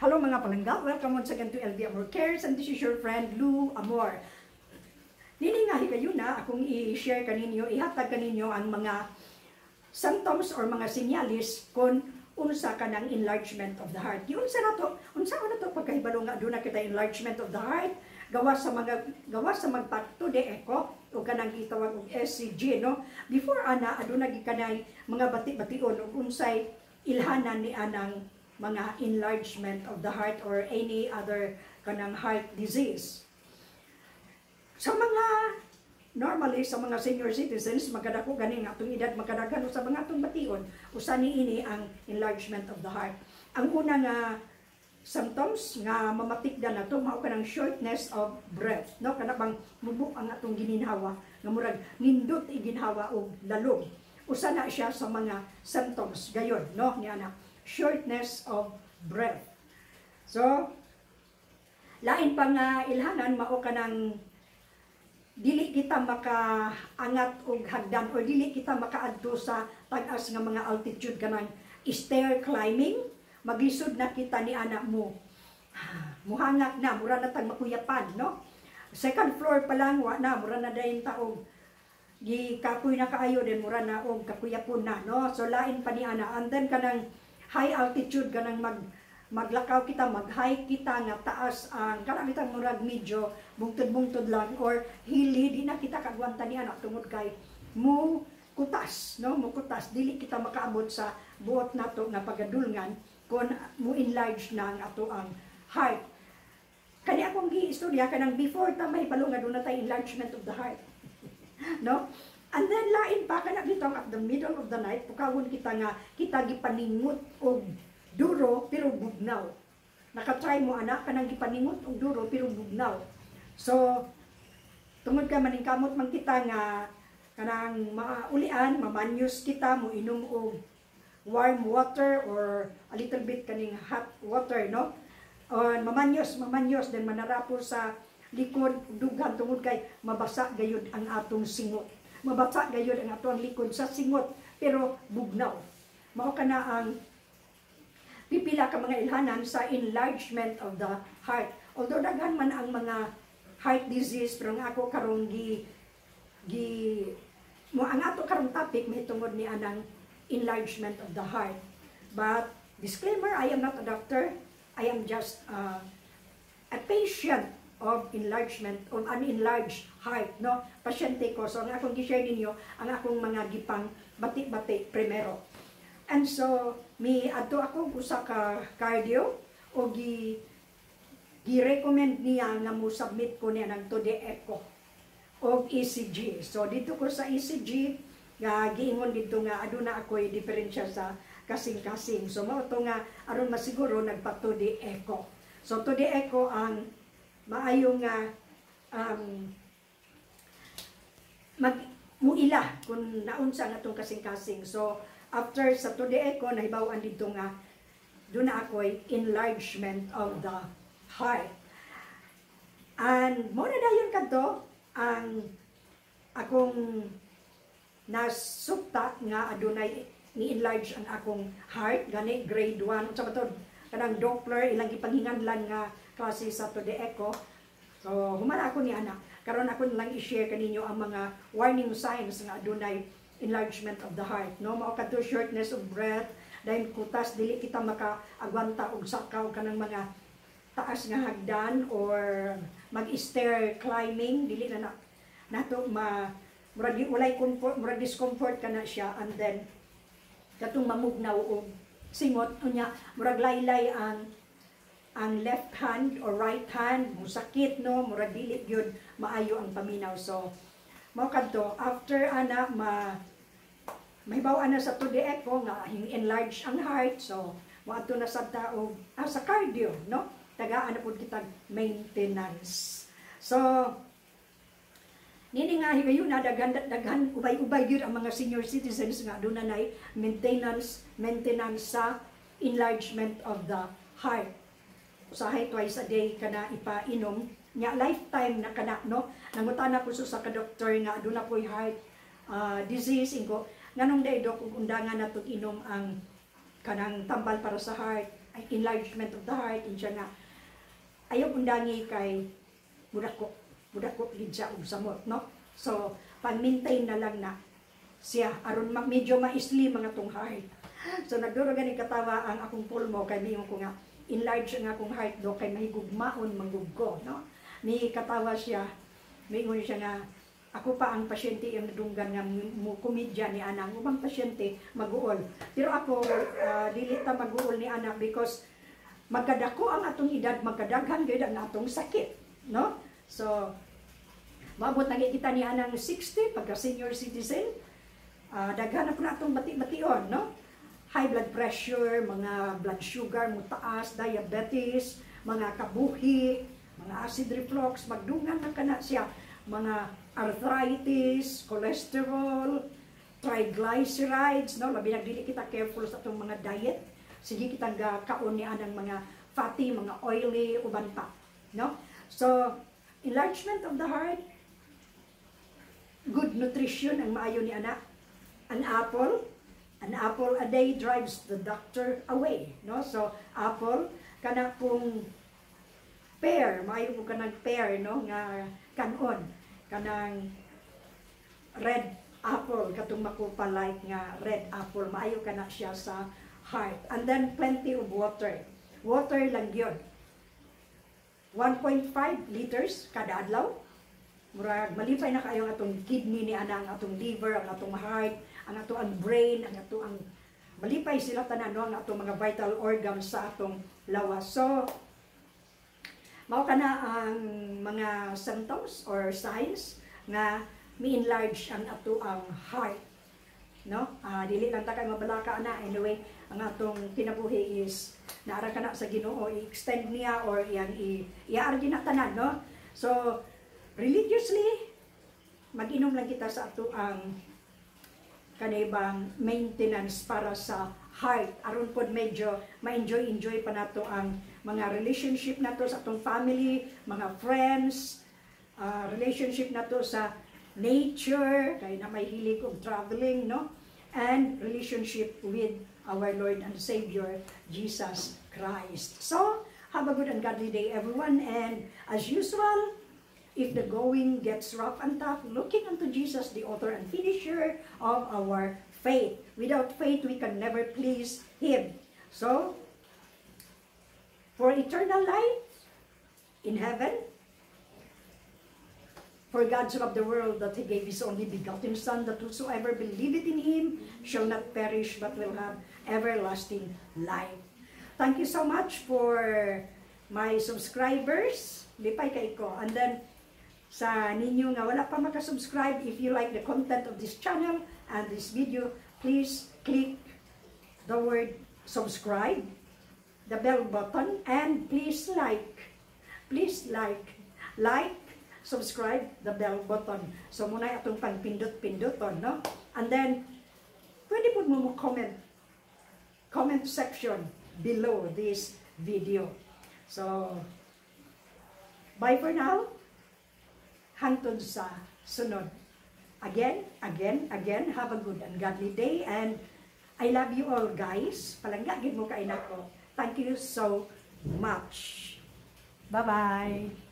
Hello mga palangga, welcome once again to LV Amor Cares, and this is your friend Lou Amor. Niningahi kayo na akong i-share kaninyo, ihatag kaninyo ang mga symptoms or mga sinyalis kung unsa ka ng enlargement of the heart. Yung unsa na to pagkahibalo nga aduna kita enlargement of the heart, gawa sa magpa-2D echo o kanang gitawag og SCG, no? Before ana aduna gikanay mga bati-bation ug unsay ilhanan ni anang mga enlargement of the heart or any other kanang heart disease. Sa mga normally sa mga senior citizens magkadako gani nga atong edad magkadagan sa mga atong bation usa niini ang enlargement of the heart. Ang una nga symptoms nga mamatikdan nato mao kanang shortness of breath, no? Kana bang mubo ang atong gininhawa nga murag nindot iginhawa og lalog. Usa na siya sa mga symptoms gayon, no? Ni anak shortness of breath. So, lain pa nga ilhanan mao kanang dili kita makaangat og hagdan o dili kita makaadto sa tag-as nga mga altitude kanang stair climbing, maglisod na kita ni anak mo. Muhangak na, mura na tag makuyapan, no? Second floor pa lang wa na, mura na dayon taog gikapoy na kaayo din mura na og kakuyapon na, no? So lain pa ni ana, and then kanang high altitude kanang maglakaw kita, mag-high kita nga taas ang kanang bitang murag medyo bungtod-bungtod lang or hili di na kita kagwanta ni anak tungod kay mo kutas, no? Mo kutas dili kita makaabot sa buot nato nga pagadulngan kun mo enlarge na ang ato ang heart. Kani akong gi-istorya kanang before ta may balo nga dunay tay enlargement of the heart. No? And then lain pa kana bitong at the middle of the night pukawon kita nga kita gipaningot og duro pero bugnaw. Nakatry mo anak kanang gipaningot og duro pero bugnaw. So tungod ka maningkamot man kita nga kanang maulian, mamanyos kita mo inom og warm water or a little bit kaning hot water, no? Or mamanyos then manarapo sa likod dughan tungod kay mabasa gayud ang atong singot. Mabasa gayud ang atong likod sa singot pero bugnaw. Mao kana ang pipila ka mga ilhanan sa enlargement of the heart. Although daghan man ang mga heart disease pero ang ako karong ang ato karong topic may tungod ni anang enlargement of the heart. But disclaimer, I am not a doctor. I am just a patient of enlargement, of an enlarged heart, no? Pasyente ko. So, ang akong gi-share ninyo, ang akong mga gipang bati-bati primero. And so, ato ako usa ka cardio, o gi-recommend niya nga mo submit ko niya ng 2D echo, o ECG. So, dito ko sa ECG, nga giingon dito nga, aduna ako'y diferensya sa kasing-kasing. So, mao to nga, aron masiguro, nagpa-2D echo. So, 2D echo ang maayo nga muila kung naunsa nga itong kasing-kasing. So, after sa 2D echo, nahibawan dito nga, doon na ako'y enlargement of the heart. And, muna na yun kadto, ang akong nasukta nga adunay ni-enlarge ang akong heart, gani grade 1, sa matod, kanang Doppler, ilang ipanghinganlan nga klase sa 2D echo. So, humana ako ni anak. Karon ako lang i-share kaninyo ang mga warning signs nga adunay enlargement of the heart. No, mao kadto shortness of breath, dahil kutas dili kita makaagwanta og sakaw kanang mga taas nga hagdan or mag-stair climbing, dili na nato murag walay comfort, murag discomfort kana siya, and then katong mamugnaw og singot unya murag laylay ang left hand or right hand, musakit, no? Murag dili gyud maayo ang paminaw. So, mao kadto after ana mahibaw ana sa 2D echo nga enlarge ang heart. So, mo adto na sad ta og sa cardio, no? Tagaan na pud kitag maintenance. So, nini nga higayon na daghan ubay-ubay gyud ang mga senior citizens nga adunay maintenance sa enlargement of the heart. Usahay twice a day kana ipainom nya lifetime na kana, no? Nangutana ko sa ka-doktor nga aduna po'y heart disease ingo nganong day dok ug undangan nato inom ang kanang tambal para sa heart enlargement of the heart, insya nga, ayaw undangi kay mudako gid siya og samot, no? So, pag-maintain na lang na siya, aron medyo maisli mga tong heart. So, nagduro ganing katawa ang akong pulmo, kay miyon ko nga, enlarge ang akong heart do, kay mahigugmaon manggugko, no? Ni katawa siya, miyon siya nga, ako pa ang pasyente yung nadunggan nga komedya ni Ana. Ang ubang pasyente, mag-uol. Pero ako, dili ta mag-uol ni Ana because magkadako ang atong edad, magkadaghan gayud ang atong sakit. No? So, maabot na kita ni Ana ng 60, pagka senior citizen, daghan ako na atong bati-bation. No? High blood pressure, mga blood sugar, mutaas, diabetes, mga kabuhi, mga acid reflux, magdungan na kana siya, mga arthritis, cholesterol, triglycerides, no? Labi nagdili kita careful sa itong mga diet. Sige kitang kaon niya ng mga fatty, mga oily, uban pa, no? So, enlargement of the heart, good nutrition ang maayo ni anak. An apple a day drives the doctor away, no? So, apple, kana pong pear, maayo po kanang pear, no? Nga kanon. Kanang red apple, katong makupalike nga red apple, maayo ka na siya sa heart. And then plenty of water. Water lang yun. 1.5 liters kada adlaw. Murag malipay na kayo ang atong kidney ni ana, ang atong liver, ang atong heart, ang atong brain, ang atong malipay sila tanan, no? Ang atong mga vital organs sa atong lawas. So, mao kana ang mga symptoms or signs nga mi-enlarge ang ato ang heart, no? Dili lang ta kay mabalaka na. Anyway, ang atong kinabuhi is naara kana sa Ginoo, i-extend niya or iyang i-argi na tanan, no? So, religiously mag-inom lang kita sa ato ang kanibang maintenance para sa heart, aron pod medyo ma-enjoy pa nato ang mga relationship nato sa atong family, mga friends, relationship nato sa nature, kay na may hilig og traveling, no? And relationship with our Lord and Savior, Jesus Christ. So, have a good and godly day, everyone. And as usual, if the going gets rough and tough, looking unto Jesus, the author and finisher of our faith. Without faith, we can never please Him. So, for eternal life in heaven, for God so loved the world that He gave His only begotten Son, that whosoever believeth in Him shall not perish but will have everlasting life. Thank you so much for my subscribers. Lipay kay ko. And then, sa ninyo nga wala pa makasubscribe, if you like the content of this channel and this video, please click the word subscribe, the bell button, and please like, subscribe, the bell button. So muna atong pagpindot-pindoton, no? And then pwede po mo comment section below this video. So bye for now. Hangtod sa sunod. Again, have a good and godly day, and I love you all, guys. Palangga gid mo kay nako. Thank you so much. Bye-bye.